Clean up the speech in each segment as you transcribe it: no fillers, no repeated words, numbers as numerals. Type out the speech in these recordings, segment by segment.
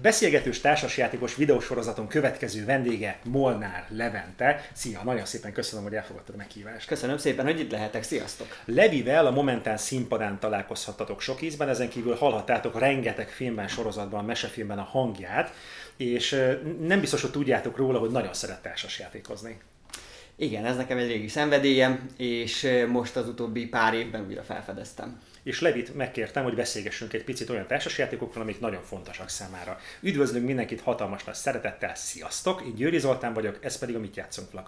Beszélgetős társasjátékos videósorozaton következő vendége Molnár Levente. Szia, nagyon szépen köszönöm, hogy elfogadtad a meghívást. Köszönöm szépen, hogy itt lehetek. Sziasztok! Levivel a Momentán színpadán találkozhattatok sok ízben, ezen kívül hallhattátok rengeteg filmben, sorozatban, mesefilmben a hangját, és nem biztos, hogy tudjátok róla, hogy nagyon szeret társasjátékozni. Igen, ez nekem egy régi szenvedélyem, és most az utóbbi pár évben újra felfedeztem. És Levit megkértem, hogy beszélgessünk egy picit olyan társasjátékokról, amik nagyon fontosak számára. Üdvözlünk mindenkit hatalmas nagy szeretettel, sziasztok! Én Győri Zoltán vagyok, ez pedig a Mit játszunk vlog.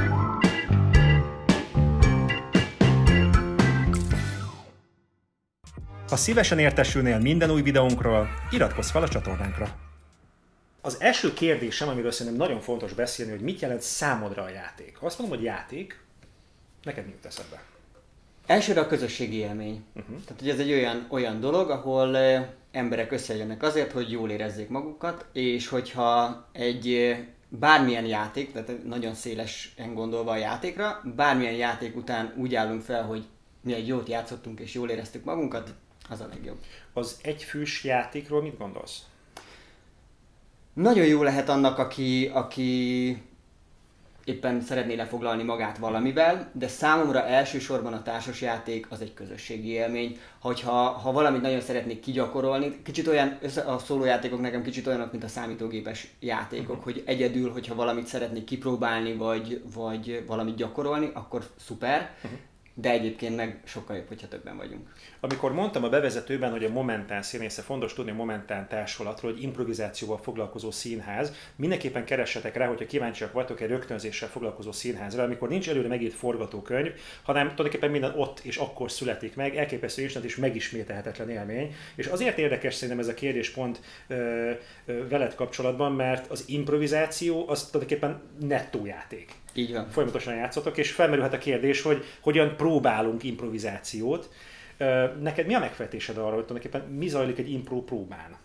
Ha szívesen értesülnél minden új videónkról, iratkozz fel a csatornánkra. Az első kérdésem, amiről szerintem nagyon fontos beszélni, hogy mit jelent számodra a játék. Ha azt mondom, hogy játék, neked mi jut eszedbe? Elsőre a közösségi élmény. Tehát, hogy ez egy olyan dolog, ahol emberek összejönnek azért, hogy jól érezzék magukat, és hogyha egy bármilyen játék, tehát nagyon szélesen gondolva a játékra, bármilyen játék után úgy állunk fel, hogy mi egy jót játszottunk és jól éreztük magunkat, az a legjobb. Az egyfős játékról mit gondolsz? Nagyon jó lehet annak, aki éppen szeretné lefoglalni magát valamivel, de számomra elsősorban a társasjáték az egy közösségi élmény. Ha valamit nagyon szeretnék kigyakorolni, kicsit olyan, a szólójátékok nekem kicsit olyanok, mint a számítógépes játékok, hogy egyedül, hogyha valamit szeretnék kipróbálni, vagy valamit gyakorolni, akkor szuper, de egyébként meg sokkal jobb, hogyha többen vagyunk. Amikor mondtam a bevezetőben, hogy a Momentán színésze, fontos tudni a Momentán társulatról, hogy improvizációval foglalkozó színház, mindenképpen keressetek rá, hogyha kíváncsiak vagytok egy rögtönzéssel foglalkozó színházra, amikor nincs előre megírt forgatókönyv, hanem tulajdonképpen minden ott és akkor születik meg, elképesztő instant és megismételhetetlen élmény. És azért érdekes szerintem ez a kérdés pont veled kapcsolatban, mert az improvizáció az tulajdonképpen nettó játék. Így van. Folyamatosan játszotok, és felmerülhet a kérdés, hogy hogyan próbálunk improvizációt. Neked mi a megfejtésed arra, hogy tulajdonképpen mi zajlik egy impro próbán?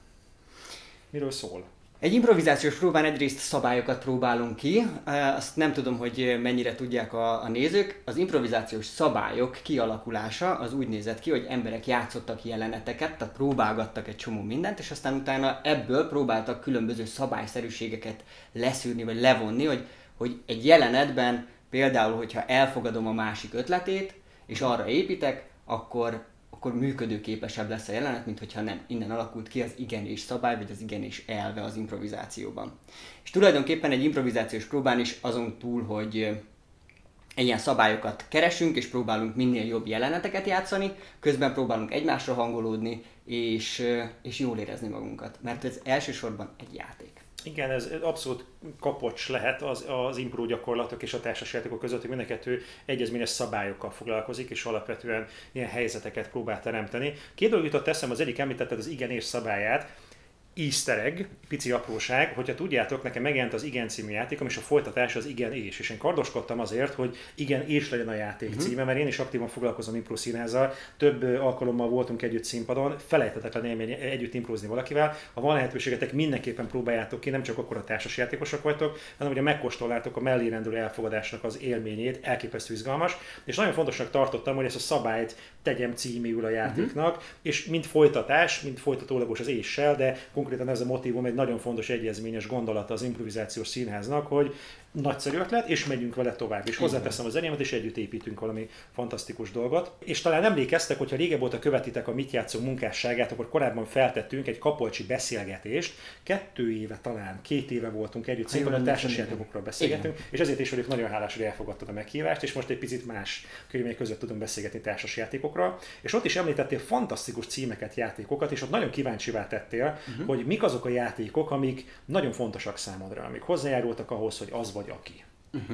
Miről szól? Egy improvizációs próbán egyrészt szabályokat próbálunk ki, azt nem tudom, hogy mennyire tudják a nézők. Az improvizációs szabályok kialakulása az úgy nézett ki, hogy emberek játszottak jeleneteket, tehát próbálgattak egy csomó mindent, és aztán utána ebből próbáltak különböző szabályszerűségeket leszűrni, vagy levonni, hogy egy jelenetben például, hogyha elfogadom a másik ötletét, és arra építek, akkor működőképesebb lesz a jelenet, mint hogyha nem. Innen alakult ki az igenés szabály, vagy az igenés elve az improvizációban. És tulajdonképpen egy improvizációs próbán is azon túl, hogy ilyen szabályokat keresünk, és próbálunk minél jobb jeleneteket játszani, közben próbálunk egymásra hangolódni, és jól érezni magunkat. Mert ez elsősorban egy játék. Igen, ez abszolút kapocs lehet az impro gyakorlatok és a társasjátékok között, hogy mind a kettő egyezményes szabályokkal foglalkozik, és alapvetően ilyen helyzeteket próbál teremteni. Két dolog jutott eszembe, az egyik említetted az igen-és szabályát, easter egg, pici apróság, hogyha tudjátok, nekem megjelent az Igen című játékom, és a folytatás az Igen és én kardoskodtam azért, hogy Igen és legyen a játék címe, mert én is aktívan foglalkozom impro színházzal, több alkalommal voltunk együtt színpadon, felejthetetlen élmény együtt improzni valakivel. Ha van lehetőségetek, mindenképpen próbáljátok ki, nem csak akkor a társasjátékosok vagytok, hanem ugye megkóstolnátok a mellérendülő elfogadásnak az élményét, elképesztő izgalmas, és nagyon fontosnak tartottam, hogy ezt a szabályt tegyem címéül a játéknak, és mind folytatás, mind folytatólagos az éssel, de konkrétan ez a motívum egy nagyon fontos egyezményes gondolata az improvizációs színháznak, hogy nagyszerű ötlet, és megyünk vele tovább. És hozzáteszem az zenémet, és együtt építünk valami fantasztikus dolgot. És talán emlékeztek, hogyha régebb óta követitek a Mit játszunk munkásságát, akkor korábban feltettünk egy kapolcsi beszélgetést. 2 éve talán, 2 éve voltunk együtt, színpadon a társasjátékokról beszélgetünk, és ezért is vagyok nagyon hálás, hogy elfogadtad a meghívást, és most egy picit más körülmények között tudunk beszélgetni társasjátékokról. És ott is említettél fantasztikus címeket, játékokat, és ott nagyon kíváncsivá tettél, hogy mik azok a játékok, amik nagyon fontosak számodra, amik hozzájárultak ahhoz, hogy az vagy aki.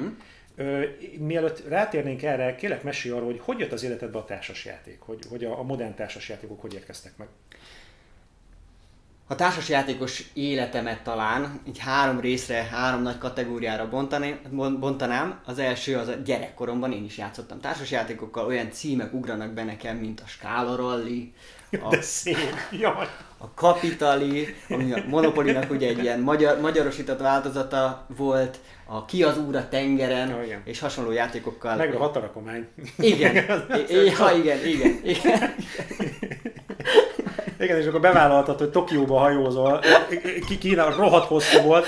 Mielőtt rátérnénk erre, kérlek mesélj arról, hogy jött az életedbe a társasjáték, hogy a modern társasjátékok hogy érkeztek meg. A társasjátékos életemet talán így 3 részre, 3 nagy kategóriára bontanám. Az első az a gyerekkoromban, én is játszottam társasjátékokkal, olyan címek ugranak be nekem, mint a Skála Rally, De szép, jaj! A Kapitali, ami a Monopoly-nak ugye egy ilyen magyarosított változata volt, a Ki az úr a tengeren, és hasonló játékokkal. Megrohadt a rakomány. Igen, igen. Igen, és akkor bevállaltad, hogy Tokióba hajózol, Kína rohadt hosszú volt.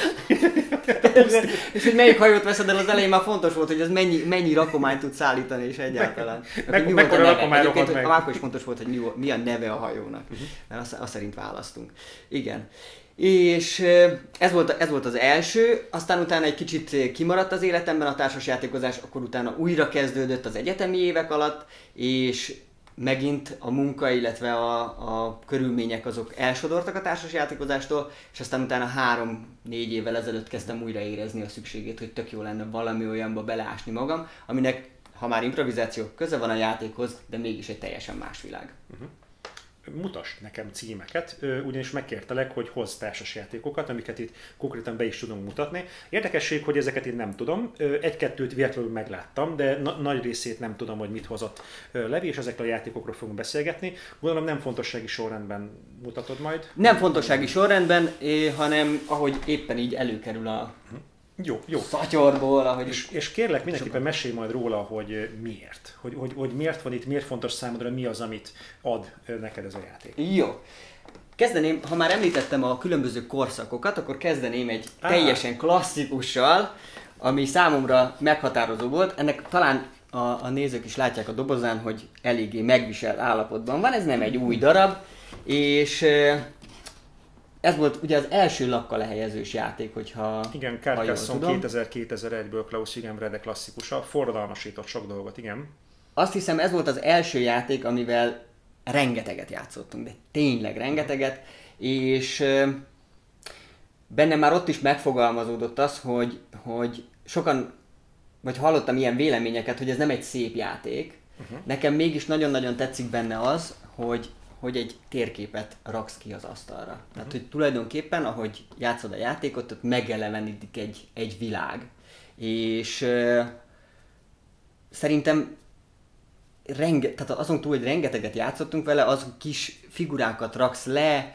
És hogy melyik hajót veszed el, az elején már fontos volt, hogy az mennyi rakományt tud szállítani, és egyáltalán. Mekkora rakomány rohadt meg? Akkor is fontos volt, hogy mi a neve a hajónak. Mert azt szerint választunk. Igen. És ez volt az első, aztán utána egy kicsit kimaradt az életemben a társasjátékozás, akkor utána újra kezdődött az egyetemi évek alatt, és megint a munka, illetve a körülmények azok elsodortak a társasjátékozástól, és aztán utána 3-4 évvel ezelőtt kezdtem újra érezni a szükségét, hogy tök jó lenne valami olyanba beleásni magam, aminek, ha már improvizáció, köze van a játékhoz, de mégis egy teljesen más világ. Mutasd nekem címeket, ugyanis megkértelek, hogy hozz társasjátékokat, amiket itt konkrétan be is tudunk mutatni. Érdekesség, hogy ezeket én nem tudom, egy-kettőt véletlenül megláttam, de nagy részét nem tudom, hogy mit hozott Levi, és ezekről a játékokról fogunk beszélgetni. Gondolom nem fontossági sorrendben mutatod majd? Nem fontossági sorrendben, hanem ahogy éppen így előkerül a jó. szatyorból. Ahogy és kérlek, mindenképpen mesélj majd róla, hogy miért. Hogy miért van itt, miért fontos számodra, mi az, amit ad neked ez a játék. Jó. Kezdeném, ha már említettem a különböző korszakokat, akkor kezdeném egy teljesen klasszikussal, ami számomra meghatározó volt. Ennek talán a nézők is látják a dobozán, hogy eléggé megviselt állapotban van. Ez nem egy új darab, és ez volt ugye az első lappal lehelyezős játék, hogyha igen, Carcassonne 2000-2001-ből Klaus Igenbrede klasszikusa, forradalmasított sok dolgot, igen. Azt hiszem, ez volt az első játék, amivel rengeteget játszottunk, de tényleg rengeteget, és bennem már ott is megfogalmazódott az, hogy sokan, vagy hallottam ilyen véleményeket, hogy ez nem egy szép játék. Nekem mégis nagyon-nagyon tetszik benne az, hogy egy térképet raksz ki az asztalra. Tehát, hogy tulajdonképpen, ahogy játszod a játékot, ott megelevenítik egy világ. És szerintem tehát azon túl, hogy rengeteget játszottunk vele, az kis figurákat raksz le,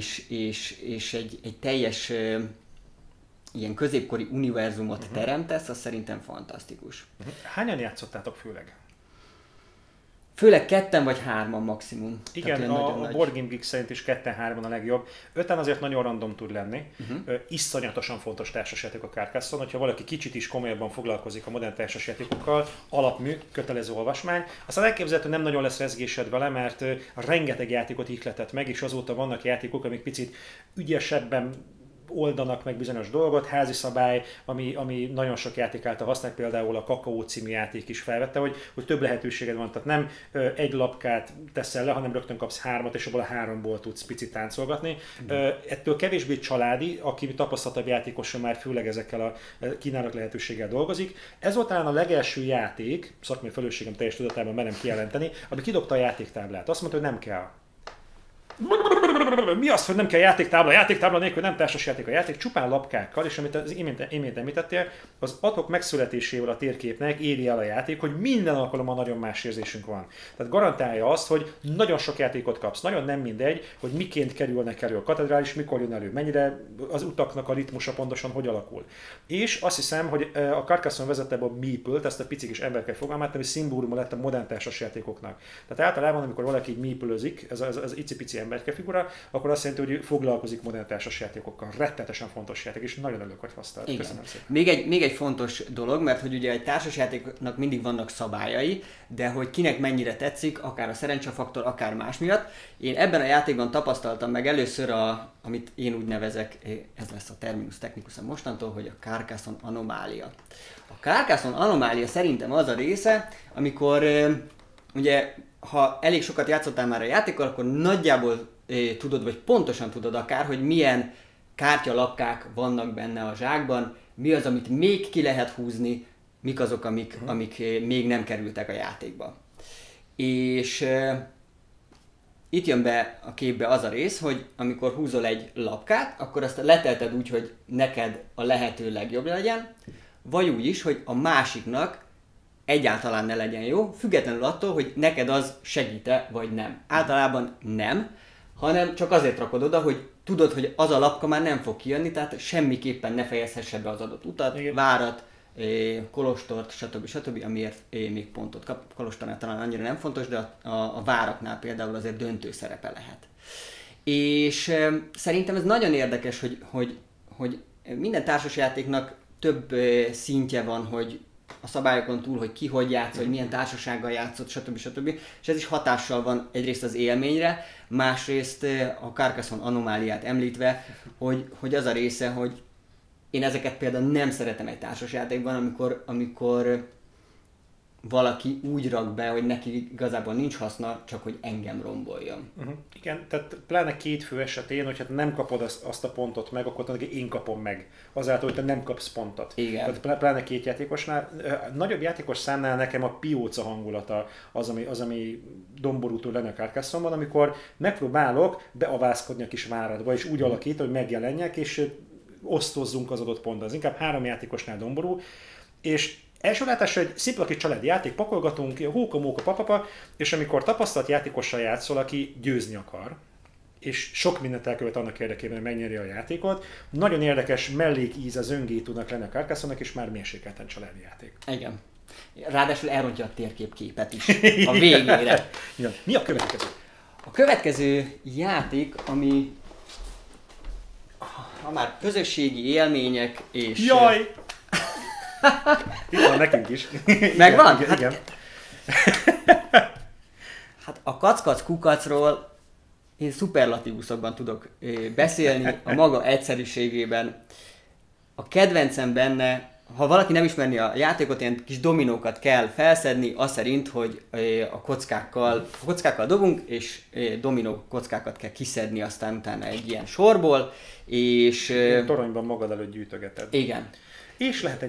és egy teljes ilyen középkori univerzumot teremtesz, az szerintem fantasztikus. Hányan játszottátok főleg? Főleg 2 vagy 3 maximum. Igen, a Board Game Geek szerint is 2-3 a legjobb. 5-en azért nagyon random tud lenni. Iszonyatosan fontos társasjáték a Carcassonne, hogyha valaki kicsit is komolyabban foglalkozik a modern társasjátékokkal, alapmű, kötelező olvasmány. Aztán elképzelhető, nem nagyon lesz rezgésed vele, mert rengeteg játékot ihletett meg, és azóta vannak játékok, amik picit ügyesebben oldanak meg bizonyos dolgot, házi szabály, ami nagyon sok játék által használják, például a Kakaó című játék is felvette, hogy több lehetőséged van, tehát nem egy lapkát teszel le, hanem rögtön kapsz 3, és abból a 3-ból tudsz picit táncolgatni. Ettől kevésbé családi, aki tapasztaltabb játékosan már főleg ezekkel a kínálat lehetőséggel dolgozik. Ez volt talán a legelső játék, szakmai felelősségem teljes tudatában merem kijelenteni, ami kidobta a játéktáblát. Azt mondta, hogy nem kell. Mi az, hogy nem kell játéktábla nélkül nem társasjáték a játék, csupán lapkákkal, és amit az imént említettél, az adatok megszületésével a térképnek éri el a játék, hogy minden alkalommal nagyon más érzésünk van. Tehát garantálja azt, hogy nagyon sok játékot kapsz, nagyon nem mindegy, hogy miként kerülnek elő a katedrális, mikor jön elő, mennyire az utaknak a ritmusa pontosan hogy alakul. És azt hiszem, hogy a Carcassonne vezette be a meeple-t, ezt a pici kis emberke fogalmát, ami szimbóluma lett a modern társasjátékoknak. Tehát általában, amikor valaki így meeple-özik, ez az icipici emberke figura, akkor azt jelenti, hogy foglalkozik modern társasjátékokkal. Rettetesen fontos játék, és nagyon örülök, hogy hoztál. Köszönöm szépen. Még egy fontos dolog, mert hogy ugye egy társasjátéknak mindig vannak szabályai, de hogy kinek mennyire tetszik, akár a szerencsefaktor, akár más miatt. Én ebben a játékban tapasztaltam meg először, amit én úgy nevezek, ez lesz a terminus technicus mostantól, hogy a Carcassonne anomália. A Carcassonne anomália szerintem az a része, amikor ugye, ha elég sokat játszottál már a játékkal, akkor nagyjából tudod, vagy pontosan tudod akár, hogy milyen kártyalapkák vannak benne a zsákban, mi az, amit még ki lehet húzni, mik azok, amik még nem kerültek a játékba. És itt jön be a képbe az a rész, hogy amikor húzol egy lapkát, akkor azt letelted úgy, hogy neked a lehető legjobb legyen, vagy úgy is, hogy a másiknak egyáltalán ne legyen jó, függetlenül attól, hogy neked az segít-e vagy nem. Általában nem, hanem csak azért rakod oda, hogy tudod, hogy az a lapka már nem fog kijönni, tehát semmiképpen ne fejezhesse be az adott utat, igen, várat, kolostort, stb. Amiért még pontot kap. Kolostornál talán annyira nem fontos, de a váraknál például azért döntő szerepe lehet. És szerintem ez nagyon érdekes, hogy minden társasjátéknak több szintje van, hogy a szabályokon túl, hogy ki hogy játsz, hogy milyen társasággal játszott, stb. És ez is hatással van egyrészt az élményre, másrészt a Carcassonne anomáliát említve, hogy az a része, hogy én ezeket például nem szeretem egy társasjátékban, amikor valaki úgy rak be, hogy neki igazából nincs haszna, csak hogy engem romboljon. Igen, tehát pláne két fő esetén, hogy hát nem kapod azt a pontot meg, akkor talán én kapom meg. Azáltal, hogy te nem kapsz pontot. Igen. Tehát pláne két játékosnál. Nagyobb játékos számnál nekem a pióca hangulata az, ami domború tud lenni a Carcassonne-ban, amikor megpróbálok beavászkodni a kis váradba, és úgy alakít, hogy megjelenjek, és osztozzunk az adott pontban. Az inkább 3 játékosnál domború, és első látásra egy szimpla kis családi játék, pakolgatunk, hóka, móka, papapa, és amikor tapasztalt játékossal játszol, aki győzni akar, és sok mindent elkövet annak érdekében, hogy megnyeri a játékot, nagyon érdekes mellékíz, az öngé tudnak lenni a Carcassonne-nak, és már mérsékelten családi játék. Igen. Ráadásul elrontja a térképképet is a végére. Ja. Mi a következő? A következő játék, ami ha már közösségi élmények és... Jaj! Itt van nekünk is. Megvan? Igen. Hát a Kac-Kac Kukacról én szuperlatívuszokban tudok beszélni, a maga egyszerűségében. A kedvencem benne, ha valaki nem ismerni a játékot, ilyen kis dominókat kell felszedni, az szerint, hogy a kockákkal dobunk, és dominó kockákat kell kiszedni aztán utána egy ilyen sorból, és... Toronyban magad előtt gyűjtögeted. Igen. És lehet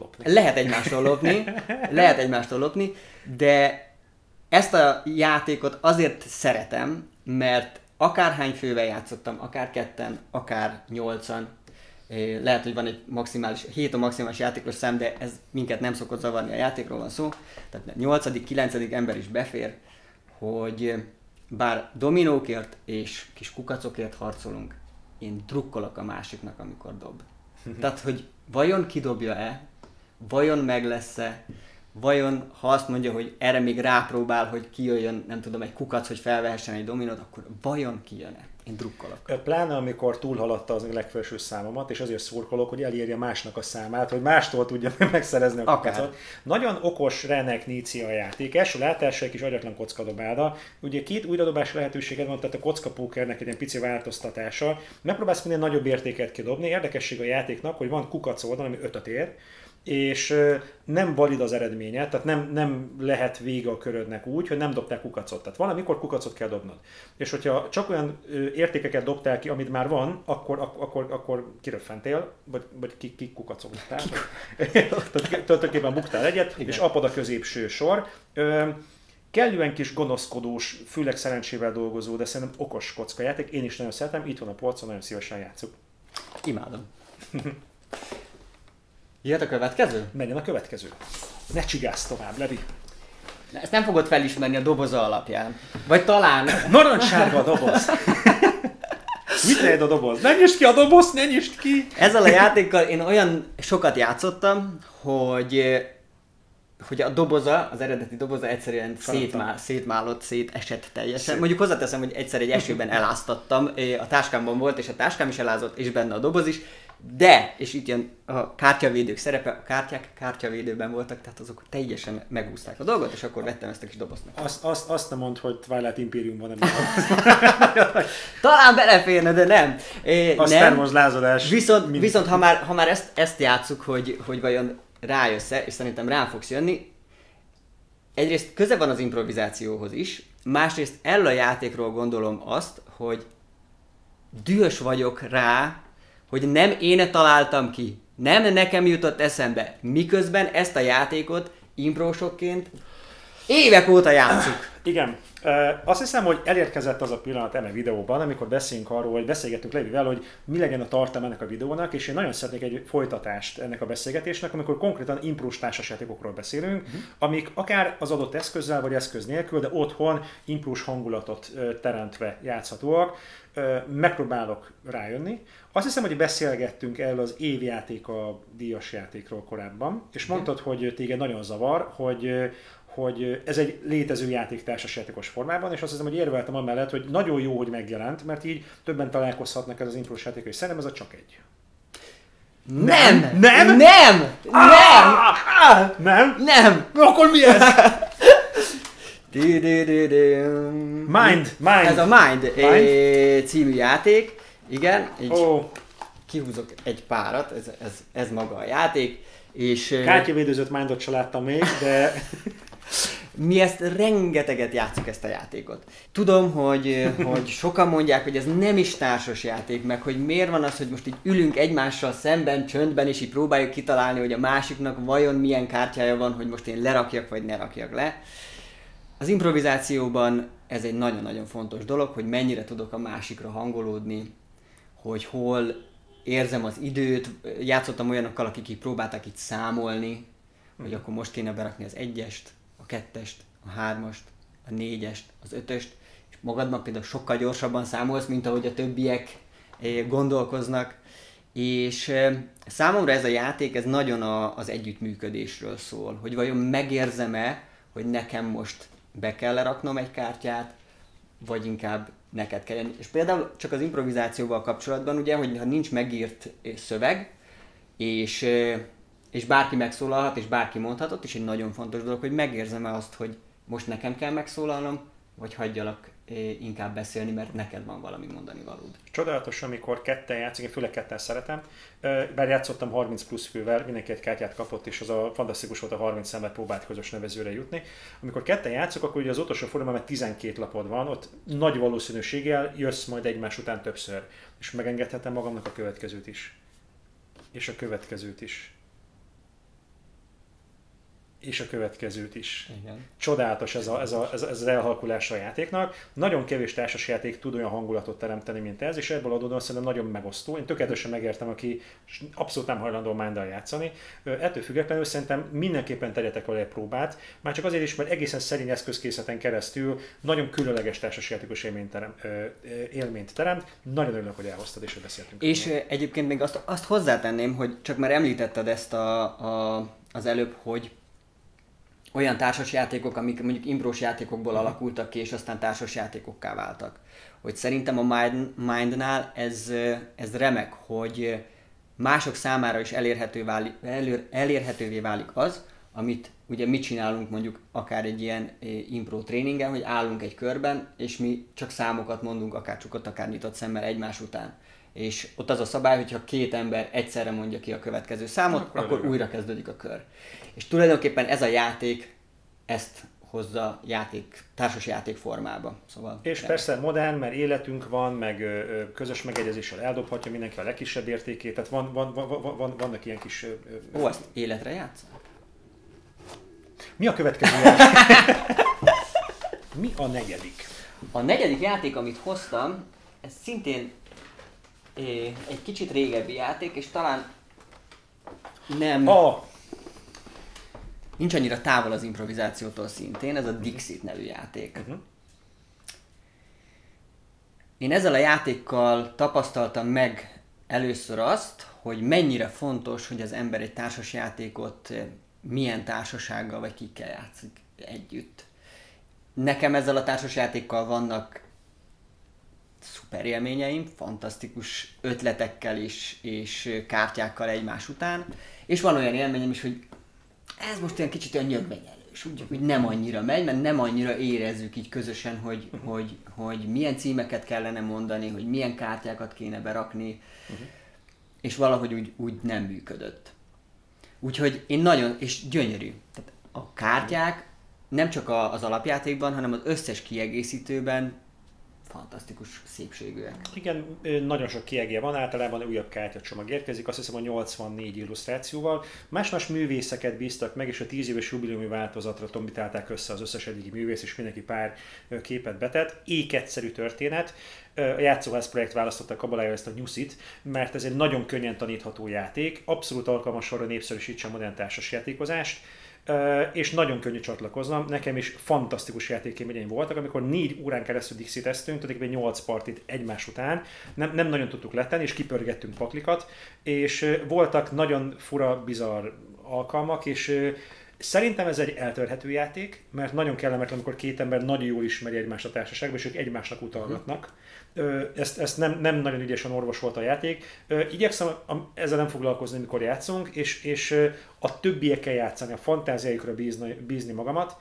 Lehet egymástól lopni, de ezt a játékot azért szeretem, mert akárhány fővel játszottam, akár 2-en, akár 8-an, lehet, hogy van egy maximális, 7 a maximális játékos szám, de ez minket nem szokott zavarni, a játékról van szó, tehát 8.-9. ember is befér, hogy bár dominókért és kis kukacokért harcolunk, én drukkolok a másiknak, amikor dob. Tehát, hogy vajon kidobja-e, vajon meg lesz-e, vajon ha azt mondja, hogy erre még rápróbál, hogy kijöjjön, nem tudom, egy kukac, hogy felvehessen egy dominót, akkor vajon kijön-e? Én drukkolok. Pláne amikor túlhaladta az legfelső számomat, és azért szurkolok, hogy elérje másnak a számát, hogy mástól tudja megszerezni a kukacot. Nagyon okos Renek Níci a játék. Első látásra egy kis agyatlan kockadobálda. Ugye 2 újradobás lehetőséged van, tehát a kockapókernek egy ilyen pici változtatása. Megpróbálsz minél nagyobb értéket kidobni. Érdekesség a játéknak, hogy van kukac oldal, ami 5-öt ér, és nem valid az eredménye, tehát nem lehet vége a körödnek úgy, hogy nem dobtál kukacot. Tehát valamikor kukacot kell dobnod. És hogyha csak olyan értékeket dobtál ki, amit már van, akkor kiröffentél, vagy ki kukacoltál. Tulajdonképpen buktál egyet, igen. És apad a középső sor. Kellően kis gonoszkodós, főleg szerencsével dolgozó, de szerintem okos kockajáték. Én is nagyon szeretem, itt van a polcon, nagyon szívesen játszuk. Imádom. Jöhet a következő? Menjen a következő. Ne csigázz tovább, Levi. Ezt nem fogod felismerni a doboza alapján. Vagy talán... Narancssárga a doboz. Mit lehet a doboz? Ne nyisd ki a dobozt, ne nyisd ki! Ezzel a játékkal én olyan sokat játszottam, hogy a doboza, az eredeti doboza egyszerűen szétmálott, szétesett teljesen. Mondjuk hozzáteszem, hogy egyszer egy esőben eláztattam, a táskámban volt, és a táskám is elázott, és benne a doboz is, de, és itt jön a kártyavédők szerepe, a kártyák kártyavédőben voltak, tehát azok teljesen megúszták a dolgot, és akkor vettem ezt a kis dobozt. Azt nem mondd, hogy Twilight Imperium van ebben. Talán beleférne, de nem. A Star Wars lázadás. Viszont ha már ezt játsszuk, hogy vajon rájössz-e, és szerintem rá fogsz jönni, egyrészt köze van az improvizációhoz is, másrészt erről a játékról gondolom azt, hogy dühös vagyok rá, hogy nem én találtam ki, nem nekem jutott eszembe, miközben ezt a játékot imprósokként évek óta játszuk. Igen. Azt hiszem, hogy elérkezett az a pillanat eme videóban, amikor beszélünk arról, hogy beszélgettünk Levivel, hogy mi legyen a tartalma ennek a videónak, és én nagyon szeretnék egy folytatást ennek a beszélgetésnek, amikor konkrétan imprós társasjátékokról beszélünk, amik akár az adott eszközzel vagy eszköz nélkül, de otthon imprós hangulatot teremtve játszhatóak. Megpróbálok rájönni. Azt hiszem, hogy beszélgettünk erről az évjáték a díjas játékról korábban, és mondtad, hogy téged nagyon zavar, hogy ez egy létező játék társasjátékos formában, és azt hiszem, hogy érveltem amellett, hogy nagyon jó, hogy megjelent, mert így többen találkozhatnak ez az imprós játék, és szerintem ez a csak egy. Nem! Nem? Nem! Nem! Nem? Nem! Akkor mi ez? Mind. Ez a Mind című játék. Igen, így kihúzok egy párat, ez maga a játék. És kártyavédőzött Mindot se láttam még, de... Mi ezt rengeteget játszuk, ezt a játékot. Tudom, hogy sokan mondják, hogy ez nem is társas játék, meg hogy miért van az, hogy most így ülünk egymással szemben, csöndben, és így próbáljuk kitalálni, hogy a másiknak vajon milyen kártyája van, hogy most én lerakjak, vagy ne rakjak le. Az improvizációban ez egy nagyon-nagyon fontos dolog, hogy mennyire tudok a másikra hangolódni, hogy hol érzem az időt. Játszottam olyanokkal, akik így próbáltak itt számolni, hogy akkor most kéne berakni az 1-est, a 2-est, a 3-ast, a 4-est, az 5-öst, és magadban például sokkal gyorsabban számolsz, mint ahogy a többiek gondolkoznak. És számomra ez a játék, ez nagyon az együttműködésről szól, hogy vajon megérzem-e, hogy nekem most be kell leraknom egy kártyát, vagy inkább neked kell jönni. És például csak az improvizációval kapcsolatban, ugye, hogy ha nincs megírt szöveg, és bárki megszólalhat, és bárki mondhatott, és egy nagyon fontos dolog, hogy megérzem-e azt, hogy most nekem kell megszólalnom, vagy hagyjalak inkább beszélni, mert neked van valami mondani valód. Csodálatos, amikor ketten játszik, én főleg ketten szeretem, bár játszottam 30 plusz fővel, mindenki egy kártyát kapott, és az a fantasztikus volt, a 30 szemet próbált közös nevezőre jutni. Amikor ketten játszok, akkor ugye az utolsó fordulóban, mert 12 lapod van, ott nagy valószínűséggel jössz majd egymás után többször, és megengedhetem magamnak a következőt is. És a következőt is. És a következőt is. Igen. Csodálatos ez az elhalkulása a játéknak. Nagyon kevés társasjáték tud olyan hangulatot teremteni, mint ez, és ebből adódóan szerintem nagyon megosztó. Én tökéletesen megértem, aki abszolút nem hajlandó Minddal játszani. Ettől függetlenül szerintem mindenképpen tegyetek vele egy próbát, már csak azért is, mert egészen szerény eszközkészleten keresztül nagyon különleges társasjátékos élményt teremt. Nagyon örülök, hogy elhoztad és hogy beszéltünk. És egyébként még azt hozzátenném, hogy csak már említetted ezt az előbb, hogy olyan társasjátékok, amik mondjuk imprós játékokból alakultak ki, és aztán társasjátékokká váltak. Hogy szerintem a Mindnál ez remek, hogy mások számára is elérhetővé válik az, amit ugye mi csinálunk mondjuk akár egy ilyen impro tréningen, hogy állunk egy körben, és mi csak számokat mondunk, akár csukott, akár nyitott szemmel egymás után. És ott az a szabály, hogyha két ember egyszerre mondja ki a következő számot, akkor újra kezdődik a kör. És tulajdonképpen ez a játék ezt hozza társas játék formába. Szóval és persze modern, mert életünk van, meg közös megegyezéssel eldobhatja mindenki a legkisebb értékét, tehát vannak ilyen kis... Azt életre játszol? Mi a következő? Mi a negyedik? A negyedik játék, amit hoztam, ez szintén egy kicsit régebbi játék, és talán nem... Nincs annyira távol az improvizációtól szintén, ez a Dixit nevű játék. Én ezzel a játékkal tapasztaltam meg először azt, hogy mennyire fontos, hogy az ember egy társasjátékot milyen társasággal vagy kikkel játszik együtt. Nekem ezzel a társasjátékkal vannak szuper élményeim, fantasztikus ötletekkel és kártyákkal egymás után, és van olyan élményem is, hogy ez most olyan kicsit olyan nyögvenyelős, úgy nem annyira megy, mert nem annyira érezzük így közösen, hogy milyen címeket kellene mondani, hogy milyen kártyákat kéne berakni, és valahogy úgy nem működött. Úgyhogy én nagyon, és gyönyörű. Tehát a kártyák nem csak az alapjátékban, hanem az összes kiegészítőben fantasztikus szépségűek. Igen, nagyon sok kiegje van, általában újabb kártyacsomag érkezik, azt hiszem a 84 illusztrációval. Más-más művészeket bíztak meg, és a 10 éves jubileumi változatra tombitálták össze az összes eddigi művész, és mindenki pár képet betett. Ékegyszerű történet. A Játszóház projekt választotta a Kabalája ezt a Nyuszit, mert ez egy nagyon könnyen tanítható játék, abszolút alkalmas arra népszerűsítse a modern társasjátékozást, és nagyon könnyű csatlakoznom. Nekem is fantasztikus játékélményeim voltak, amikor 4 órán keresztül Dixit-eztünk, tulajdonképpen 8 partit egymás után, nem nagyon tudtuk letenni, és kipörgettünk paklikat, és voltak nagyon fura, bizarr alkalmak, és Szerintem ez egy eltörhető játék, mert nagyon kellemetlen, amikor két ember nagyon jól ismeri egymást a társaságban, és ők egymásnak utalgatnak. Ezt nem nagyon ügyesen orvosolta a játék. Igyekszem ezzel nem foglalkozni, amikor játszunk, és a többiekkel játszani, a fantáziájukra bízni magamat.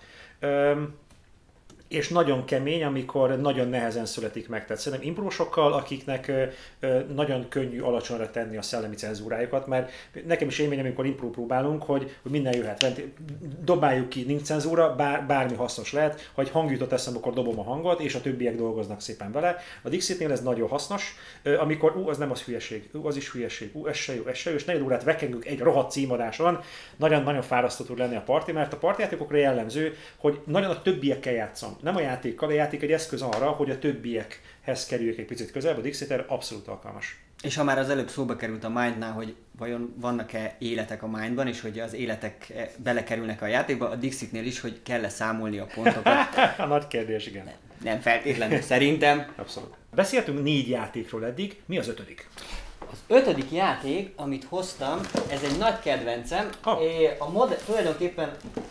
És nagyon kemény, amikor nagyon nehezen születik meg. Tehát szerintem imprósokkal, akiknek nagyon könnyű alacsonyra tenni a szellemi cenzúrájukat, mert nekem is élményem, amikor impró próbálunk, hogy minden jöhet. Dobáljuk ki, nincs cenzúra, bármi hasznos lehet. Ha egy hang jutott eszembe, akkor dobom a hangot, és a többiek dolgoznak szépen vele. A Dixitnél ez nagyon hasznos, amikor az nem az hülyeség, az is hülyeség, ez se jó, és 4 órát vekengünk egy rohadt címadáson, nagyon-nagyon fárasztó tud lenni a parti, mert a partijátékokra jellemző, hogy nagyon a többiekkel játszom. Nem a játékkal, a játék egy eszköz arra, hogy a többiekhez kerüljük egy picit közelebb, a Dixit erre abszolút alkalmas. És ha már az előbb szóba került a Mindnál, hogy vajon vannak-e életek a Mindban, és hogy az életek belekerülnek a játékba, a Dixitnél is, hogy kell-e számolni a pontokat. A nagy kérdés, igen. Nem feltétlenül, szerintem. Abszolút. Beszéltünk 4 játékról eddig, mi az 5.? Az 5. játék, amit hoztam, ez egy nagy kedvencem. Tulajdonképpen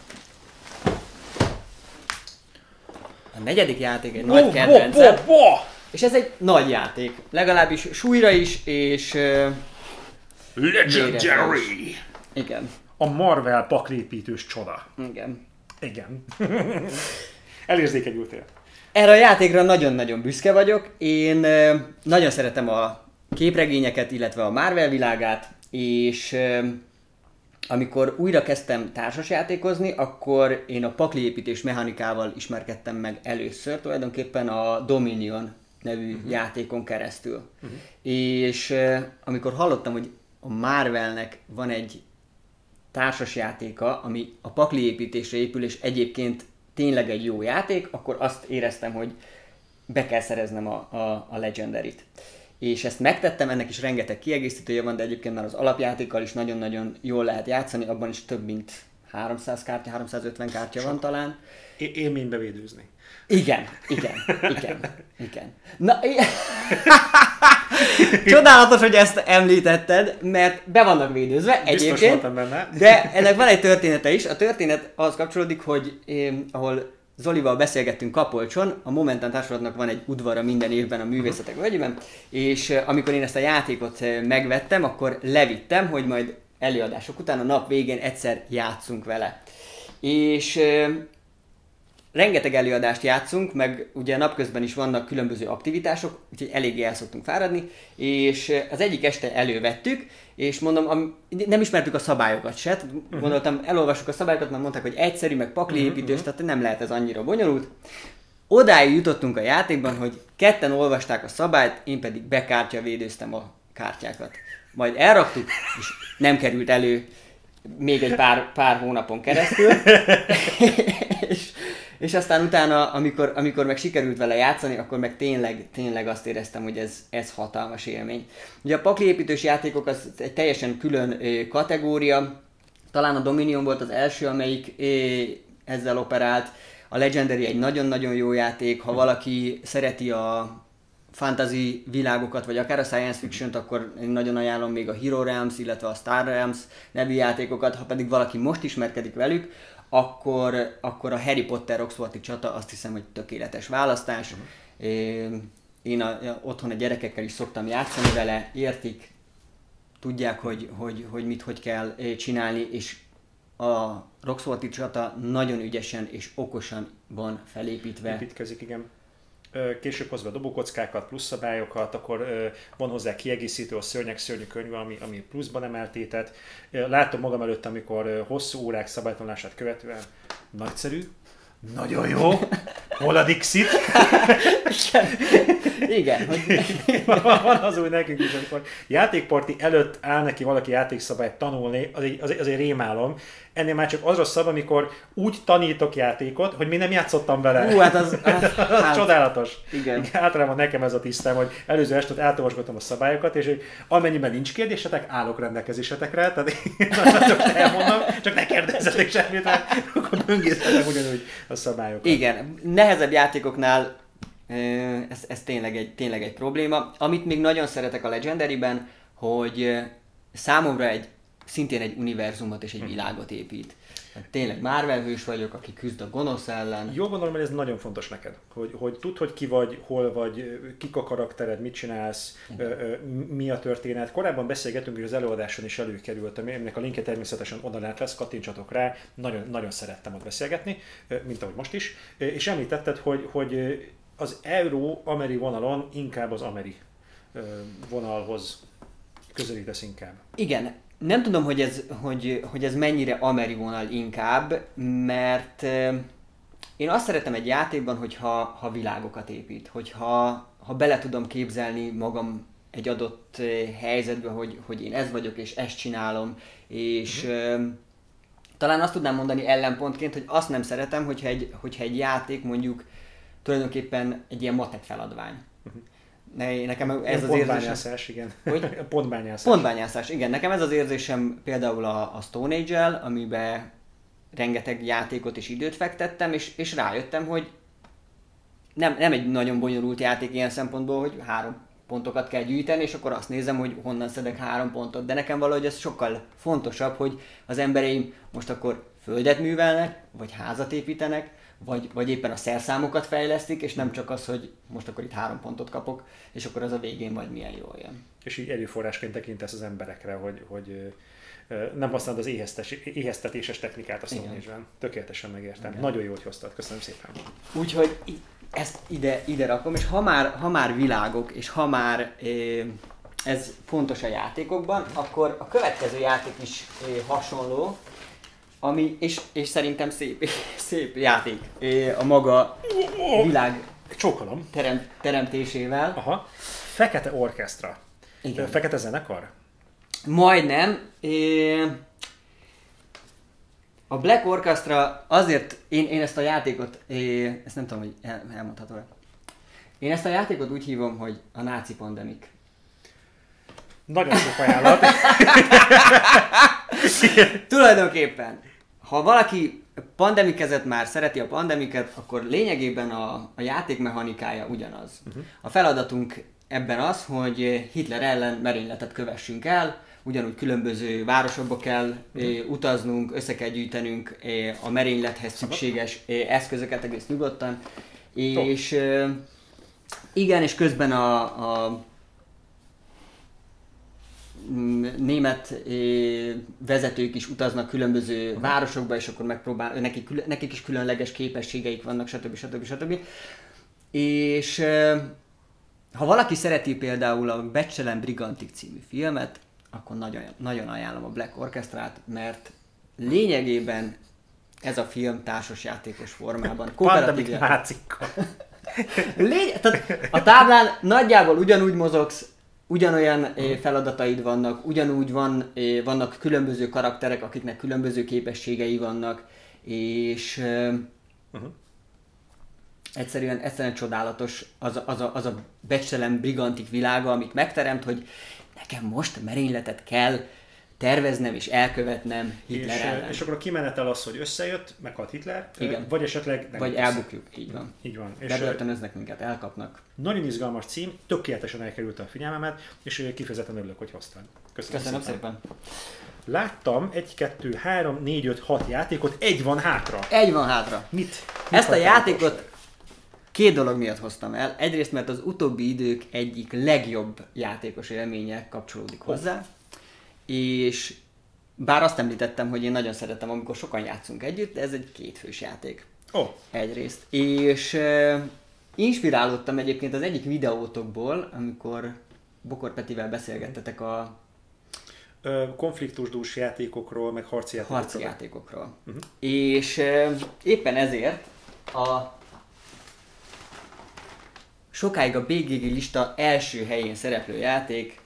a 4. játék egy nagy kedvencem. És ez egy nagy játék. Legalábbis súlyra is, és... Legendary! Igen. A Marvel paklépítős csoda. Igen. Elérzékenyültél. Erre a játékra nagyon-nagyon büszke vagyok. Én nagyon szeretem a képregényeket, illetve a Marvel világát, és amikor újra kezdtem társasjátékozni, akkor én a pakliépítés mechanikával ismerkedtem meg először, tulajdonképpen a Dominion nevű játékon keresztül. És amikor hallottam, hogy a Marvelnek van egy társasjátéka, ami a pakliépítésre épül, és egyébként tényleg egy jó játék, akkor azt éreztem, hogy be kell szereznem a Legendary-t. És ezt megtettem, ennek is rengeteg kiegészítője van, de egyébként már az alapjátékkal is nagyon-nagyon jól lehet játszani, abban is több mint 300 kártya, 350 kártya van talán. Élménybe védőzni. Igen. Na, csodálatos, hogy ezt említetted, mert be vannak védőzve egyébként, de ennek van egy története is. A történet az kapcsolódik, hogy ahol Zolival beszélgettünk Kapolcson, a Momentum társulatnak van egy udvara minden évben a Művészetek Völgyében, és amikor én ezt a játékot megvettem, akkor levittem, hogy majd előadások után a nap végén egyszer játszunk vele. És rengeteg előadást játszunk, meg ugye napközben is vannak különböző aktivitások, úgyhogy eléggé el szoktunk fáradni, és az egyik este elővettük, és mondom, nem ismertük a szabályokat se, gondoltam, elolvassuk a szabályokat, mert mondták, hogy egyszerű, meg pakliépítős, tehát nem lehet ez annyira bonyolult. Odáig jutottunk a játékban, hogy ketten olvasták a szabályt, én pedig bekártyavédőztem a kártyákat. Majd elraktuk, és nem került elő még egy pár hónapon keresztül. És aztán utána, amikor meg sikerült vele játszani, akkor meg tényleg azt éreztem, hogy ez hatalmas élmény. Ugye a pakliépítős játékok az egy teljesen külön kategória. Talán a Dominion volt az első, amelyik ezzel operált. A Legendary egy nagyon-nagyon jó játék. Ha valaki szereti a fantasy világokat, vagy akár a science fiction-t, akkor én nagyon ajánlom még a Hero Realms, illetve a Star Realms nevű játékokat. Ha pedig valaki most ismerkedik velük, akkor a Harry Potter Oxfordi csata azt hiszem, hogy tökéletes választás. Én otthon a gyerekekkel is szoktam játszani vele, értik, tudják, hogy mit hogy kell csinálni, és a Roxfordi csata nagyon ügyesen és okosan van felépítve. Építkezik, igen. Később hozva dobókockákat, plusz szabályokat, akkor van hozzá kiegészítő, a szörnyű könyv, ami pluszban emeltétet. Látom magam előtt, amikor hosszú órák szabálytalanását követően nagyszerű, nagyon jó, hol a Dixit? Igen. Van az úgy nekünk is, amikor játékparti előtt áll neki valaki játékszabályt tanulni, az egy rémálom. Ennél már csak az rosszabb, amikor úgy tanítok játékot, hogy mi nem játszottam vele. Hát az csodálatos. Igen. Általában nekem ez a tisztem, hogy előző este átolvasgatom a szabályokat, és hogy amennyiben nincs kérdésetek, állok rendelkezésetekre, tehát én csak elmondom, csak ne kérdezzetek semmit, mert akkor böngészhetek ugyanúgy a szabályokat. Igen, nehezebb játékoknál ez tényleg egy probléma. Amit még nagyon szeretek a Legendary-ben, hogy számomra egy szintén egy univerzumot és egy világot épít. Hát tényleg Marvel hős vagyok, aki küzd a gonosz ellen. Jól gondolom, hogy ez nagyon fontos neked, hogy tudd, hogy ki vagy, hol vagy, kik a karaktered, mit csinálsz, mi a történet. Korábban beszélgettünk, hogy az előadáson is előkerült, aminek a linkje természetesen oda lent lesz, kattintsatok rá, nagyon, nagyon szerettem ott beszélgetni, mint ahogy most is. És említetted, hogy az euró-ameri vonalon inkább az ameri vonalhoz közelítesz inkább. Igen, nem tudom, hogy ez mennyire ameri vonal inkább, mert én azt szeretem egy játékban, hogyha világokat épít, ha bele tudom képzelni magam egy adott helyzetbe, hogy én ez vagyok és ezt csinálom, és talán azt tudnám mondani ellenpontként, hogy azt nem szeretem, hogyha egy játék mondjuk tulajdonképpen egy ilyen matek feladvány. Nekem ez az érzésem... igen. Hogy? Pontbányászás, igen. Nekem ez az érzésem például a Stone Age-el, amiben rengeteg játékot és időt fektettem, és rájöttem, hogy nem egy nagyon bonyolult játék ilyen szempontból, hogy 3 pontokat kell gyűjteni, és akkor azt nézem, hogy honnan szedek 3 pontot. De nekem valahogy ez sokkal fontosabb, hogy az embereim most akkor földet művelnek, vagy házat építenek, vagy éppen a szerszámokat fejlesztik, és nem csak az, hogy most akkor itt 3 pontot kapok, és akkor az a végén majd milyen jól jön. És így erőforrásként tekintesz az emberekre, hogy nem használod az éheztetéses technikát a Stone. Tökéletesen megértem. Igen. Nagyon jó, hogy hoztad. Köszönöm szépen. Úgyhogy ezt ide rakom, és ha már világok, és ha már ez fontos a játékokban, akkor a következő játék is hasonló, ami, és szerintem szép játék a maga világ teremtésével. Aha. Fekete orkesztra. Igen. Fekete zenekar? Majdnem. A Black Orchestra azért, én ezt a játékot, ezt nem tudom, hogy elmondhatom-e. Én ezt a játékot úgy hívom, hogy a náci pandemik. Nagyon szép ajánlat. Tulajdonképpen, ha valaki pandemikezett már, szereti a pandemiket, akkor lényegében a játék mechanikája ugyanaz. A feladatunk ebben az, hogy Hitler ellen merényletet kövessünk el, ugyanúgy különböző városokba kell utaznunk, össze kell gyűjtenünk a merénylethez szükséges eszközöket egész nyugodtan. És igen, és közben a német vezetők is utaznak különböző városokba, és akkor nekik is különleges képességeik vannak, stb. És ha valaki szereti például a Becselem Brigantik című filmet, akkor nagyon, nagyon ajánlom a Black Orchestrát, mert lényegében ez a film társasjátékos formában. Pandemik nácikkal. A táblán nagyjából ugyanúgy mozogsz, ugyanolyan feladataid vannak, ugyanúgy vannak különböző karakterek, akiknek különböző képességei vannak, és egyszerűen csodálatos az a Becselem Brigantik világa, amit megteremt, hogy nekem most merényletet kell terveznem és elkövetnem Hitler ellen. És akkor a kimenetel az, hogy összejött, meghalt Hitler, igen. Vagy esetleg nem. Vagy elbukjuk, így van. Így van. Bebörtönöznek minket, elkapnak. Nagyon izgalmas cím, tökéletesen elkerült a figyelmemet, és kifejezetten örülök, hogy hoztad. Köszönöm szépen. Láttam 1, 2, 3, 4, 5, 6 játékot, egy van hátra. Mit ezt a játékot 2 dolog miatt hoztam el. Egyrészt, mert az utóbbi idők egyik legjobb játékos élménye kapcsolódik hozzá. És bár azt említettem, hogy én nagyon szeretem, amikor sokan játszunk együtt, de ez egy 2 fős játék. Egyrészt. És inspirálódtam egyébként az egyik videótokból, amikor Bokor Petivel beszélgettetek a konfliktusdús játékokról, meg harci játékokról. És éppen ezért sokáig a BGG lista első helyén szereplő játék,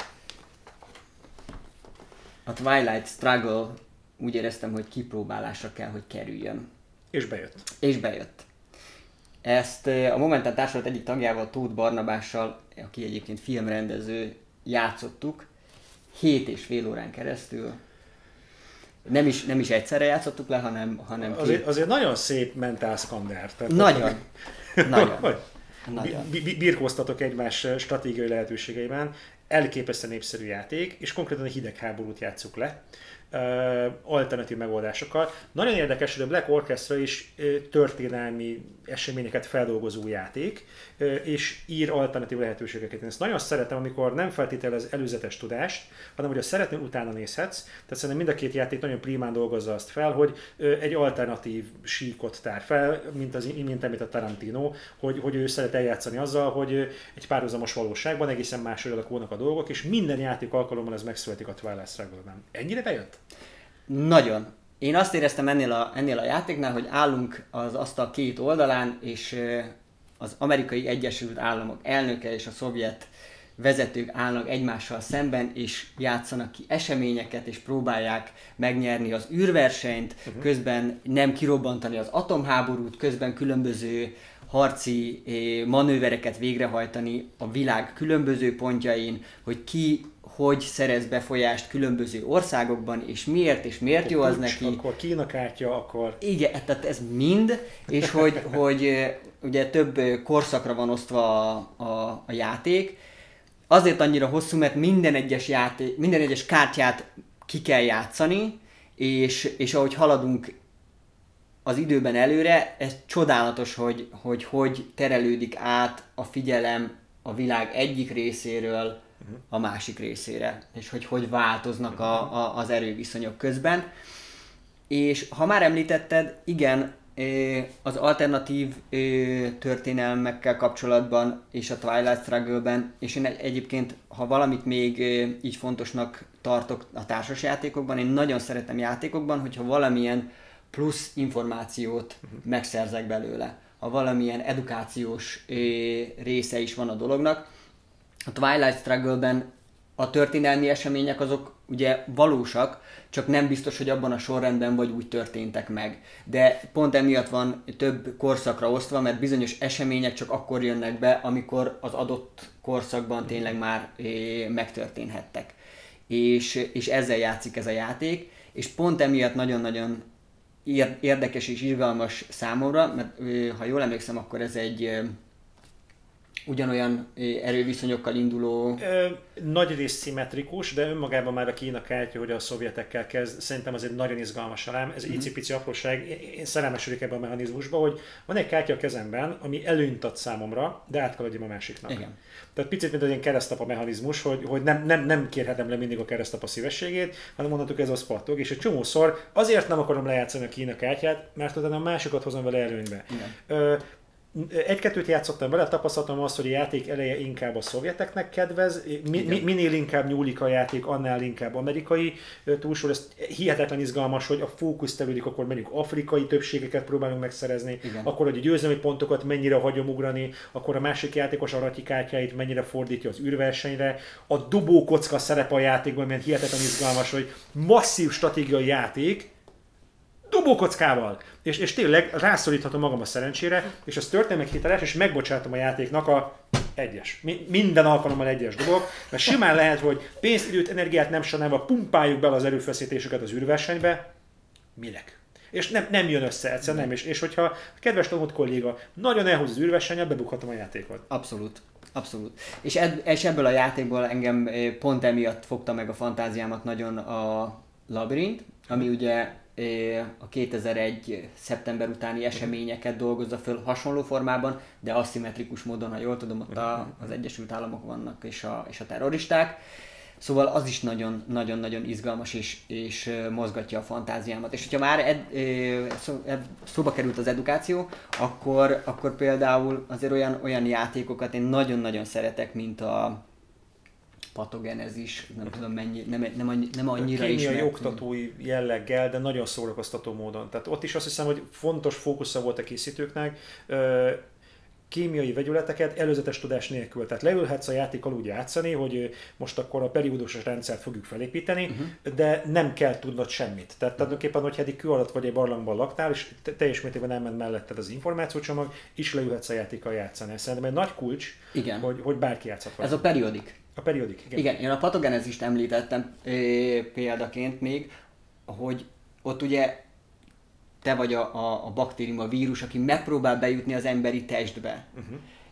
a Twilight Struggle, úgy éreztem, hogy kipróbálásra kell, hogy kerüljön. És bejött. Ezt a Momentán társulat egyik tagjával, Tóth Barnabással, aki egyébként filmrendező, játszottuk 7,5 órán keresztül. Nem is egyszerre játszottuk le, hanem azért nagyon szép mentál szkander. Nagyon. Birkóztatok egymás stratégiai lehetőségeiben. elképesztően népszerű játék, és konkrétan a hidegháborút játsszuk le, alternatív megoldásokkal. Nagyon érdekes, hogy a Black Orchestra is történelmi eseményeket feldolgozó játék, és ír alternatív lehetőségeket. Én ezt nagyon szeretem, amikor nem feltétlenül az előzetes tudást, hanem hogy a szeretnél, utána nézhetsz. Tehát szerintem mind a két játék nagyon primán dolgozza azt fel, hogy egy alternatív síkot tár fel, mint amit a Tarantino, hogy ő szeret eljátszani azzal, hogy egy párhuzamos valóságban egészen máshogy alakulnak a dolgok, és minden játék alkalommal ez megszületik a Twilight Struggle-ben. Ennyire bejött? Nagyon. Én azt éreztem ennél a játéknál, hogy állunk az asztal két oldalán, és az Amerikai Egyesült Államok elnöke és a szovjet vezetők állnak egymással szemben, és játszanak ki eseményeket, és próbálják megnyerni az űrversenyt, közben nem kirobbantani az atomháborút, közben különböző harci manővereket végrehajtani a világ különböző pontjain, hogy ki hogy szerez befolyást különböző országokban, és miért jó az neki. Akkor Kína kártya, akkor... Igen, tehát ez mind, és hogy ugye több korszakra van osztva a játék. Azért annyira hosszú, mert minden egyes kártyát ki kell játszani, és ahogy haladunk az időben előre, ez csodálatos, hogy terelődik át a figyelem a világ egyik részéről a másik részére, és hogy változnak az erőviszonyok közben. És ha már említetted, igen, az alternatív történelmekkel kapcsolatban és a Twilight Struggle-ben, és én egyébként, ha valamit még így fontosnak tartok a társasjátékokban, én nagyon szeretem játékokban, hogyha valamilyen plusz információt megszerzek belőle, ha valamilyen edukációs része is van a dolognak. A Twilight Struggle-ben a történelmi események azok ugye valósak, csak nem biztos, hogy abban a sorrendben vagy úgy történtek meg. De pont emiatt van több korszakra osztva, mert bizonyos események csak akkor jönnek be, amikor az adott korszakban tényleg már megtörténhettek. És ezzel játszik ez a játék, és pont emiatt nagyon-nagyon érdekes és izgalmas számomra, mert ha jól emlékszem, akkor ez egy ugyanolyan erőviszonyokkal induló... Nagy rész szimmetrikus, de önmagában már a Kína kártya, hogy a szovjetekkel kezd, szerintem az egy nagyon izgalmas elem. Ez egy icipici apróság. Én szerelmesedik ebben a mechanizmusba, hogy van egy kártya a kezemben, ami előnyt ad számomra, de át kell adjam a másiknak. Igen. Tehát picit, mint egy ilyen keresztapa mechanizmus, hogy nem kérhetem le mindig a keresztapa szívességét, hanem mondhatok, ez az pattog, és egy csomószor azért nem akarom lejátszani a Kína kártyát, mert utána a másikat hozom vele előnybe. Egy-kettőt játszottam vele, tapasztaltam azt, hogy a játék eleje inkább a szovjeteknek kedvez, minél inkább nyúlik a játék, annál inkább amerikai túlsor. Ez hihetetlen izgalmas, hogy a fókusz tevődik, akkor megyünk afrikai többségeket próbálunk megszerezni, akkor hogy a győzelmi pontokat mennyire hagyom ugrani, akkor a másik játékos aratyi kártyáit mennyire fordítja az űrversenyre. A dobókocka szerep a játékban, milyen hihetetlen izgalmas, hogy masszív stratégiai játék, dobókockával. És tényleg rászoríthatom magam a szerencsére, és az történelmek hiteles, és megbocsátom a játéknak a egyes. Minden alkalommal egyes dobok, mert simán lehet, hogy pénzt, időt, energiát nem sanálva pumpáljuk bele az erőfeszítéseket az űrversenybe. Minek? És nem jön össze egyszerűen, nem. És hogyha a kedves tanult kolléga nagyon elhúz az űrversennyel, bebukhatom a játékot. Abszolút. Abszolút. És ebből a játékból engem pont emiatt fogta meg a fantáziámat nagyon a Labirint, ami ugye a 2001. szeptember utáni eseményeket dolgozza föl hasonló formában, de aszimmetrikus módon, ha jól tudom, ott az Egyesült Államok vannak és a terroristák. Szóval az is nagyon-nagyon izgalmas és mozgatja a fantáziámat. És hogyha már szóba került az edukáció, akkor például azért olyan játékokat én nagyon-nagyon szeretek, mint a patogenezis, nem tudom mennyi, nem annyira is. Kémiai oktatói jelleggel, de nagyon szórakoztató módon. Tehát ott is azt hiszem, hogy fontos fókusza volt a készítőknek, kémiai vegyületeket előzetes tudás nélkül. Tehát leülhetsz a játékkal úgy játszani, hogy most akkor a periódusos rendszert fogjuk felépíteni, de nem kell tudnod semmit. Tehát tulajdonképpen, hogy eddig kő alatt vagy egy barlangban laktál, és teljes mértékben elment melletted az információcsomag, is leülhetsz a játékkal játszani. Szerintem egy nagy kulcs, hogy bárki játszhat vele. Ez a periodik. A periodik, igen. Igen, én a patogenezist említettem példaként még, hogy ott ugye te vagy a baktérium, a vírus, aki megpróbál bejutni az emberi testbe.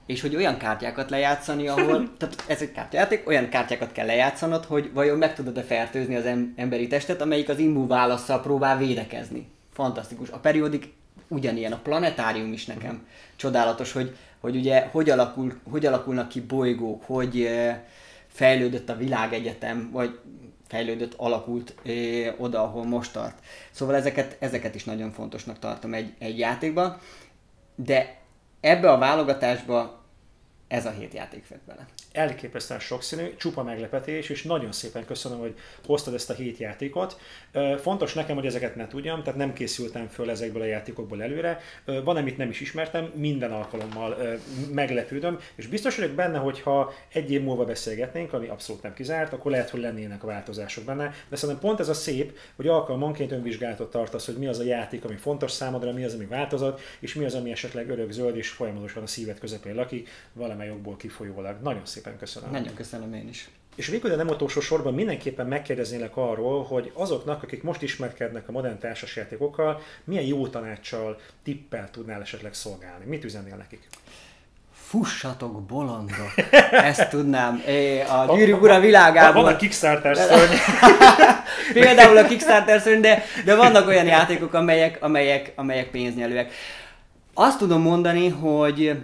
és hogy olyan kártyákat lejátszani, ahol, tehát ez egy kártyajáték, olyan kártyákat kell lejátszanod, hogy vajon meg tudod-e fertőzni az emberi testet, amelyik az immunválasszal próbál védekezni. Fantasztikus. A periódik ugyanilyen, a planetárium is nekem csodálatos, hogy ugye hogy alakulnak ki bolygók, hogy fejlődött a világegyetem, vagy alakult oda, ahol most tart. Szóval ezeket is nagyon fontosnak tartom egy játékban, de ebbe a válogatásba ez a 7 játék fett bele. Elképesztően sokszínű, csupa meglepetés, és nagyon szépen köszönöm, hogy hoztad ezt a 7 játékot. Fontos nekem, hogy ezeket ne tudjam, tehát nem készültem föl ezekből a játékokból előre. Van, amit nem is ismertem, minden alkalommal meglepődöm, és biztos vagyok benne, hogy ha egy év múlva beszélgetnénk, ami abszolút nem kizárt, akkor lehet, hogy lennének a változások benne. De szerintem pont ez a szép, hogy alkalmanként önvizsgálatot tartasz, hogy mi az a játék, ami fontos számodra, mi az, ami változott, és mi az, ami esetleg örökzöld és folyamatosan a szíved közepén lakik, valamely okból kifolyólag. Nagyon szépen köszönöm. Nagyon köszönöm én is. És végül, de nem utolsó sorban mindenképpen megkérdeznélek arról, hogy azoknak, akik most ismerkednek a modern társasjátékokkal, milyen jó tanáccsal, tippel tudnál esetleg szolgálni? Mit üzennél nekik? Fussatok, bolondok! Ezt tudnám. A Gyűrűk Ura világában... Van a Kickstarter szörny. Például a Kickstarter szörny, de vannak olyan játékok, amelyek pénznyelőek. Azt tudom mondani, hogy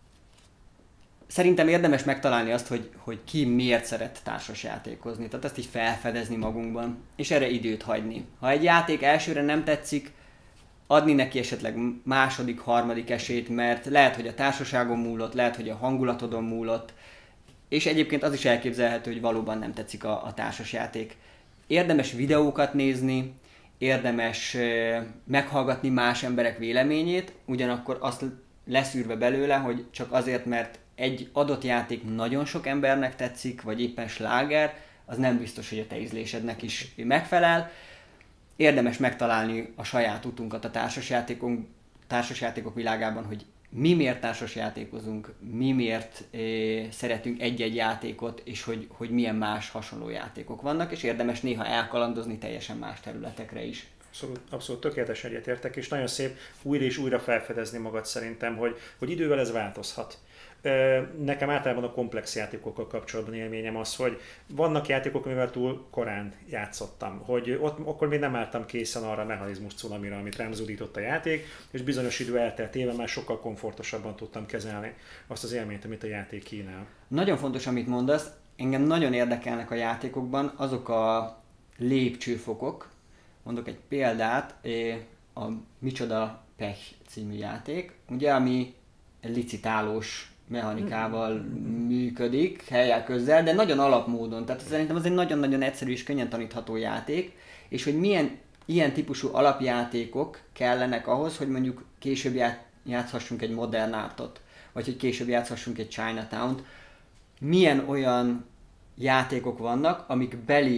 szerintem érdemes megtalálni azt, hogy ki miért szeret társasjátékozni. Tehát ezt így felfedezni magunkban, és erre időt hagyni. Ha egy játék elsőre nem tetszik, adni neki esetleg második, harmadik esélyt, mert lehet, hogy a társaságon múlott, lehet, hogy a hangulatodon múlott, és egyébként az is elképzelhető, hogy valóban nem tetszik a társasjáték. Érdemes videókat nézni, érdemes meghallgatni más emberek véleményét, ugyanakkor azt leszűrve belőle, hogy csak azért, mert egy adott játék nagyon sok embernek tetszik, vagy éppen sláger, az nem biztos, hogy a te ízlésednek is megfelel. Érdemes megtalálni a saját utunkat a társasjátékok világában, hogy mi miért társasjátékozunk, mi miért szeretünk egy-egy játékot, és hogy milyen más hasonló játékok vannak, és érdemes néha elkalandozni teljesen más területekre is. Abszolút tökéletesen egyetértek, és nagyon szép újra és újra felfedezni magad szerintem, hogy idővel ez változhat. Nekem általában a komplex játékokkal kapcsolatban élményem az, hogy vannak játékok, amivel túl korán játszottam, hogy ott akkor még nem álltam készen arra a mechanizmus cunamira, amit rám zúdított a játék, és bizonyos idő elteltével már sokkal komfortosabban tudtam kezelni azt az élményt, amit a játék kínál. Nagyon fontos, amit mondasz, engem nagyon érdekelnek a játékokban azok a lépcsőfokok. Mondok egy példát, a Micsoda Pech című játék, ugye, ami licitálós mechanikával működik, helyek közel, de nagyon alapmódon. Tehát szerintem ez egy nagyon-nagyon egyszerű és könnyen tanítható játék, és hogy milyen ilyen típusú alapjátékok kellenek ahhoz, hogy mondjuk később játszhassunk egy Modern Artot, vagy hogy később játszhassunk egy Chinatownt. Milyen olyan játékok vannak, amik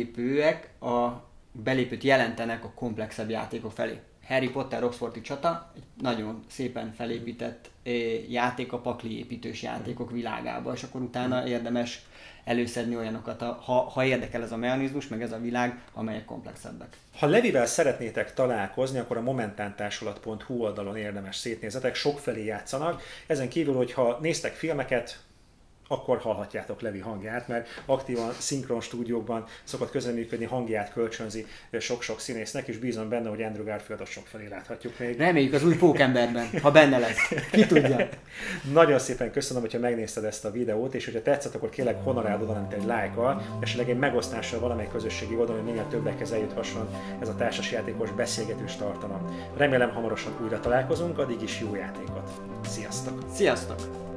belépőt jelentenek a komplexebb játékok felé. Harry Potter Oxfordi csata egy nagyon szépen felépített játék a pakli építős játékok világába, és akkor utána érdemes előszedni olyanokat, ha érdekel ez a mechanizmus, meg ez a világ, amelyek komplexebbek. Ha Levivel szeretnétek találkozni, akkor a momentántársulat.hu oldalon érdemes szétnézzetek, sokfelé játszanak. Ezen kívül, hogyha néztek filmeket, akkor hallhatjátok Levi hangját, mert aktívan szinkron stúdiókban szokott közreműködni, hangját kölcsönzi sok-sok színésznek, és bízom benne, hogy Andrew Garfieldot sokfelé láthatjuk még. Reméljük az új Pókemberben, ha benne lesz. Ki tudja. Nagyon szépen köszönöm, hogyha megnézted ezt a videót, és hogyha tetszett, akkor kérlek honoráld oda, mint egy lájkkal, esetleg egy megosztással valamely közösségi oldalon, hogy minél többekhez eljuthasson ez a társasjátékos beszélgetős tartalom. Remélem hamarosan újra találkozunk, addig is jó játékot. Sziasztok! Sziasztok!